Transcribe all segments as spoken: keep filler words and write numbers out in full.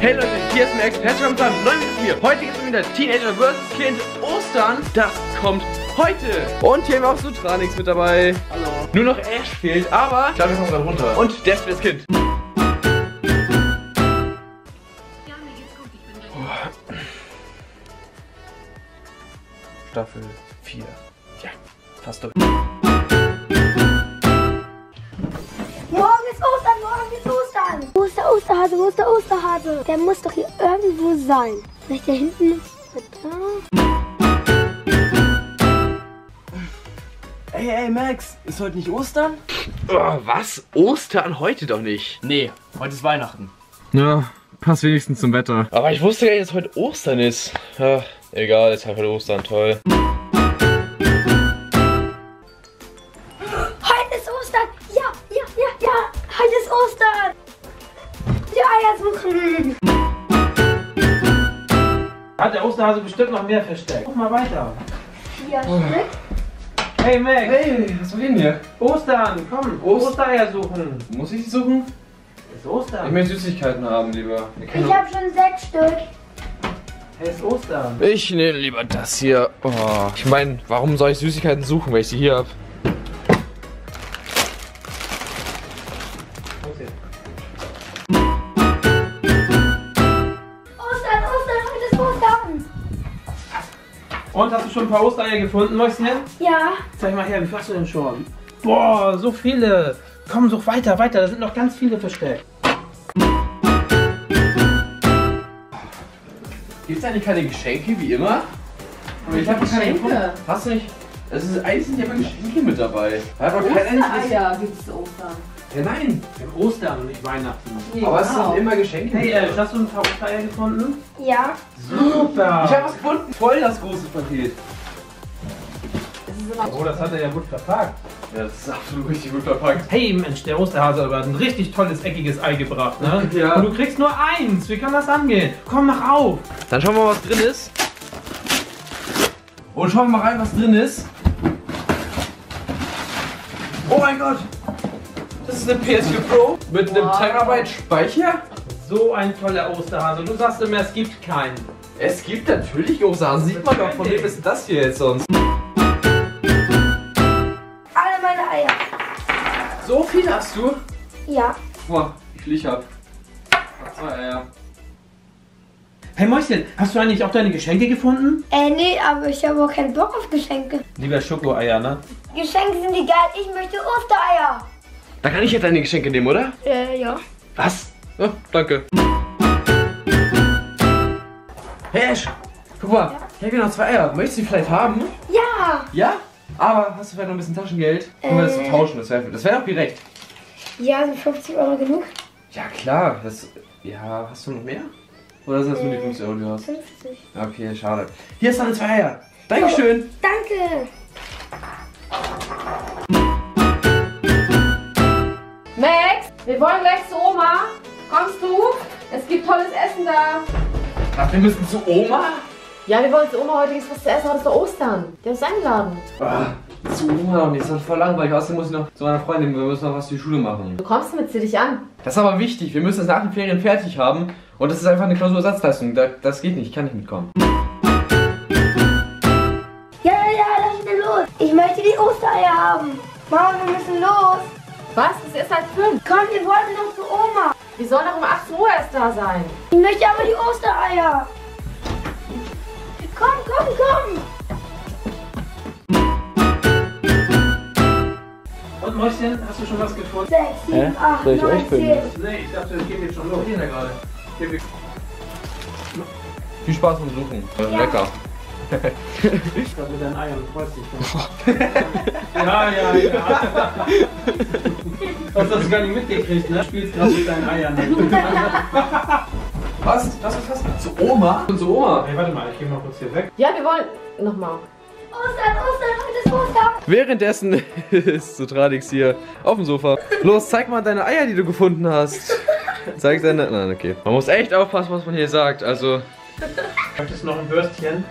Hey Leute, hier ist Max, herzlich willkommen zu einem neuen Video von mir. Heute gibt es wieder Teenager versus. Kind Ostern. Das kommt heute. Und hier haben wir auch Sutranix mit dabei. Hallo. Nur noch Ash fehlt, aber ich glaube, wir kommen gerade runter. Und der ist das Kind. Ja, mir geht's gut, ich bin gleich. Oh. Staffel vier. Ja, fast durch. Morgen ist Ostern, morgen ist Ostern. Wo ist der Osterhase, wo ist der Osterhase? Der muss doch hier irgendwo sein. Vielleicht da hinten. Ey, ey, Max, ist heute nicht Ostern? Oh, was? Ostern heute doch nicht. Nee, heute ist Weihnachten. Ja, passt wenigstens zum Wetter. Aber ich wusste gar nicht, dass heute Ostern ist. Ja, egal, jetzt halt heute Ostern, toll. Heute ist Ostern. Ja, ja, ja, ja. Heute ist Ostern. Die Eier suchen. Hat der Osterhase bestimmt noch mehr versteckt. Guck mal weiter. Vier Stück. Hey Max, Hey, was war denn hier? Ostern, komm, Ost- Ostereier suchen. Muss ich die suchen? Es ist Ostern. Ich möchte Süßigkeiten haben, lieber. Ich habe schon sechs Stück. Es ist Ostern. Ich nehme lieber das hier. Oh. Ich meine, warum soll ich Süßigkeiten suchen, wenn ich sie hier habe? Ostern, Ostern, heute ist Ostern. Und hast du schon ein paar Ostereier gefunden, Mäuschen? Ja. Zeig mal her, wie viel hast du denn schon? Boah, so viele. Komm, such weiter, weiter, da sind noch ganz viele versteckt. Gibt es eigentlich keine Geschenke wie immer? Aber ich habe keine gefunden. Geschenke. Hast du nicht? Es ist, eigentlich sind ja immer Geschenke mit dabei. Da hat doch keiner nicht. Ostereier gibt es Ostern. Ja, nein. Wir haben Ostern und nicht Weihnachten. Nee, Aber es genau. sind immer Geschenke. Hey, mit äh, dabei. hast du ein paar Ostereier gefunden? Ja. Super. Ich habe was gefunden. Voll das große Paket. Das ist aber Oh, das hat er ja gut verpackt. Ja, das ist absolut richtig gut verpackt. Hey Mensch, der Osterhase hat ein richtig tolles eckiges Ei gebracht, ne? Ja. Und du kriegst nur eins. Wie kann das angehen? Komm, mach auf. Dann schauen wir mal, was drin ist. Und schauen wir mal rein, was drin ist. Oh mein Gott! Das ist eine P S vier Pro mit einem Wow. Terabyte Speicher. So ein toller Osterhase. Du sagst immer, es gibt keinen. Es gibt natürlich Osterhasen, sieht man doch. Von wem ist denn das hier jetzt sonst? Alle meine Eier. So viel hast du? Ja. Boah, wie viel ich hab. Ach, zwei Eier. Hey Mäuschen, hast du eigentlich auch deine Geschenke gefunden? Äh, nee, aber ich habe auch keinen Bock auf Geschenke. Lieber Schokoeier, ne? Geschenke sind egal. Ich möchte Ostereier. Da kann ich jetzt deine Geschenke nehmen, oder? Äh, ja. Was? Oh, danke. Hey Ash, guck mal, ich habe hier noch zwei Eier. Möchtest du die vielleicht haben? Ja. Ja? Aber hast du vielleicht noch ein bisschen Taschengeld? Können wir das so Äh. tauschen? Das wäre das wär doch gerecht. Ja, sind fünfzig Euro genug? Ja klar, das. Ja, hast du noch mehr? Oder sind das nur die fünfzig Euro, die du hast? fünfzig. Okay, schade. Hier ist deine zwei Eier. Dankeschön. Danke. Max, wir wollen gleich zu Oma. Kommst du? Es gibt tolles Essen da. Ach, wir müssen zu Oma? Ja, wir wollen zu Oma, heute gibt's was zu essen, heute ist doch Ostern. Die haben uns eingeladen. Ah, zu Oma noch nicht, das ist voll langweilig. Außerdem muss ich noch zu meiner Freundin, wir müssen noch was für die Schule machen. Du kommst mit, zieh dich an. Das ist aber wichtig, wir müssen es nach den Ferien fertig haben. Und das ist einfach eine Klausurersatzleistung. Da, das geht nicht, ich kann nicht mitkommen. Ja, ja, ja, lass uns denn los. Ich möchte die Ostereier haben. Mama, wir müssen los. Was? Es ist erst halb fünf. Komm, wir wollten noch zu Oma. Die sollen doch um achtzehn Uhr erst da sein. Ich möchte aber die Ostereier. Komm, komm, komm. Und Mäuschen, hast du schon was gefunden? Sechs, sieben, acht, Soll ich euch neun, filmen? zehn. Nee, ich dachte, das geht jetzt schon los. Hier gerade. Viel Spaß beim Suchen. Ja. Lecker. Ich glaube, mit deinen Eiern, du freust dich schon. Ja, ja, ja. Du hast das gar nicht mitgekriegt, ne? Du spielst gerade mit deinen Eiern. Was? Was, was, was? Zu Oma? Und zu Oma? Hey, warte mal, ich geh mal kurz hier weg. Ja, wir wollen... Nochmal. Ostern, Ostern, heute ist Ostern. Währenddessen ist Sutranix hier auf dem Sofa. Los, zeig mal deine Eier, die du gefunden hast. Zeig deine... Nein, okay. Man muss echt aufpassen, was man hier sagt. Also... Möchtest du noch ein Würstchen?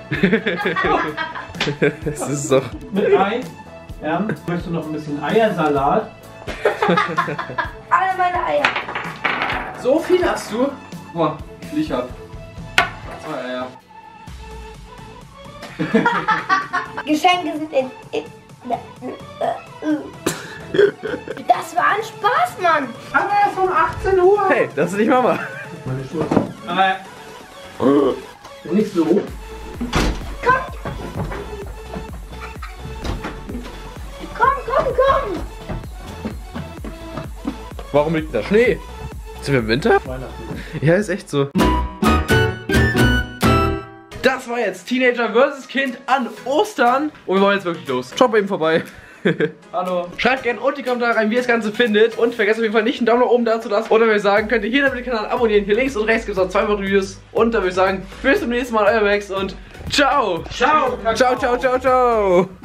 Es ist doch... Mit Ei? Ja. Möchtest du noch ein bisschen Eiersalat? Alle meine Eier. So viel hast du? Boah, viel ich hab. Ah, ja, ja. Geschenke sind in... in das war ein Spaß, Mann. Aber erst um achtzehn Uhr. Hey, das ist nicht Mama. Meine Schuhe. Aber nicht so. Komm. Komm, komm, komm. Warum liegt da Schnee? Sind wir im Winter? Weihnachten. Ja, ist echt so. Das war jetzt Teenager versus. Kind an Ostern. Und wir wollen jetzt wirklich los. Schaut bei ihm vorbei. Hallo. Schreibt gerne unten die Kommentare rein, wie ihr das Ganze findet. Und vergesst auf jeden Fall nicht einen Daumen nach oben da zu lassen. Oder würde ich sagen, könnt ihr hier den Kanal abonnieren. Hier links und rechts gibt es auch zwei weitere Videos. Und dann würde ich sagen, bis zum nächsten Mal, euer Max und ciao. Ciao. Ciao, ciao, ciao, ciao.